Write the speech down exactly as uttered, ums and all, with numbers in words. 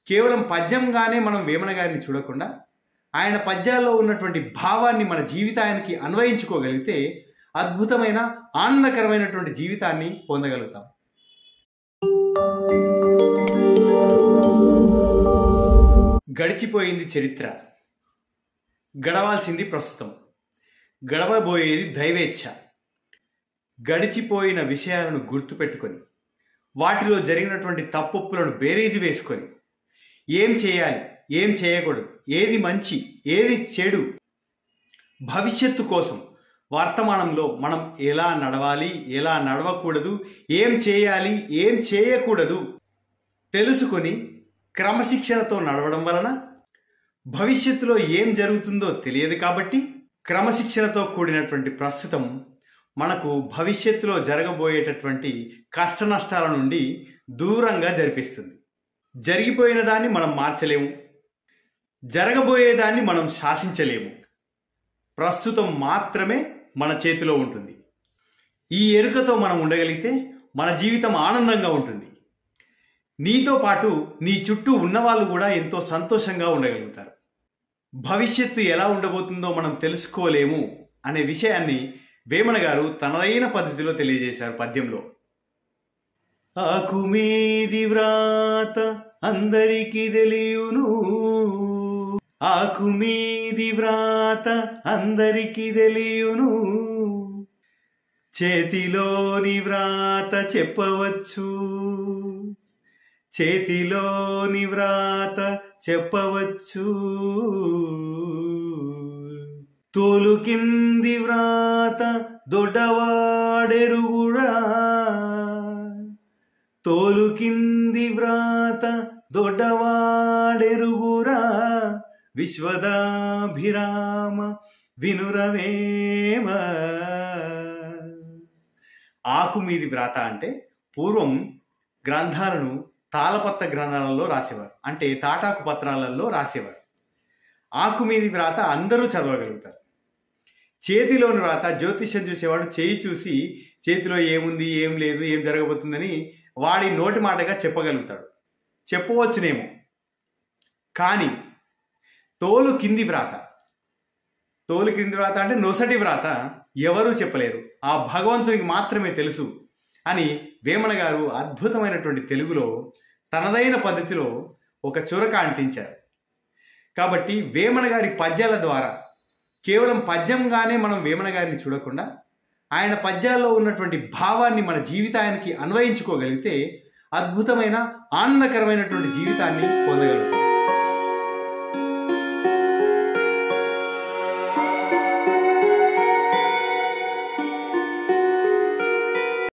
కేవలం పద్యంగానే మనం వేమన గారిని చూడకుండా ఆయన పద్యాల్లో ఉన్నటువంటి భావాన్ని మన జీవితానికి అన్వయించుకోగలిగితే అద్భుతమైన ఆనందకరమైనటువంటి జీవితాన్ని పొందగలుగుతాం. గడిచిపోయింది చరిత్ర, గడవాల్సింది ప్రస్తుతం, గడవబోయేది దైవేచ్ఛ. గడిచిపోయిన విషయాలను గుర్తుపెట్టుకొని వాటిలో జరిగినటువంటి తప్పొప్పులను బేరీజు వేసుకొని ఏం చేయాలి, ఏం చేయకూడదు, ఏది మంచి, ఏది చెడు, భవిష్యత్తు కోసం వర్తమానంలో మనం ఎలా నడవాలి, ఎలా నడవకూడదు, ఏం చేయాలి, ఏం చేయకూడదు తెలుసుకొని క్రమశిక్షణతో నడవడం వలన భవిష్యత్తులో ఏం జరుగుతుందో తెలియదు. కాబట్టి క్రమశిక్షణతో కూడినటువంటి ప్రస్తుతం మనకు భవిష్యత్తులో జరగబోయేటటువంటి కష్ట నష్టాల నుండి దూరంగా జరిపిస్తుంది. జరిగిపోయిన దాన్ని మనం మార్చలేము, జరగబోయేదాన్ని మనం శాసించలేము. ప్రస్తుతం మాత్రమే మన చేతిలో ఉంటుంది. ఈ ఎరుకతో మనం ఉండగలిగితే మన జీవితం ఆనందంగా ఉంటుంది. నీతో పాటు నీ చుట్టూ ఉన్నవాళ్ళు కూడా ఎంతో సంతోషంగా ఉండగలుగుతారు. భవిష్యత్తు ఎలా ఉండబోతుందో మనం తెలుసుకోలేము అనే విషయాన్ని వేమన గారు తనదైన పద్ధతిలో తెలియజేశారు పద్యంలో. ఆకుమీది వ్రాత అందరికీ తెలియును, ఆకుమీది వ్రాత అందరికీ తెలియును, చేతిలోని వ్రాత చెప్పవచ్చు, చేతిలోని వ్రాత చెప్పవచ్చు, తోలు కింది వ్రాత దొడ్డవాడెరుగుడా, తోలు కింది వ్రాత దొడ్డవాడెరుగురా, విశ్వదాభిరామ వినురవేమ. ఆకు మీది వ్రాత అంటే పూర్వం గ్రంథాలను తాళపత్ర గ్రంథాలలో రాసేవారు, అంటే తాటాకు పత్రాలలో రాసేవారు. ఆకు మీది వ్రాత అందరూ చదవగలుగుతారు. చేతిలోని వ్రాత జ్యోతిష్యం చూసేవాడు చేయి చూసి చేతిలో ఏముంది, ఏం లేదు, ఏం జరగబోతుందని వాడి నోటి మాటగా చెప్పగలుగుతాడు, చెప్పవచ్చునేమో. కానీ తోలు కింది వ్రాత, తోలు కింది వ్రాత అంటే నొసటి వ్రాత ఎవరూ చెప్పలేరు, ఆ భగవంతునికి మాత్రమే తెలుసు అని వేమన గారు అద్భుతమైనటువంటి తెలుగులో తనదైన పద్ధతిలో ఒక చురక అంటించారు. కాబట్టి వేమన గారి పద్యాల ద్వారా కేవలం పద్యంగానే మనం వేమన గారిని చూడకుండా ఆయన పద్యాల్లో ఉన్నటువంటి భావాన్ని మన జీవితానికి అన్వయించుకోగలిగితే అద్భుతమైన ఆనందకరమైనటువంటి జీవితాన్ని పొందగలుగుతాం.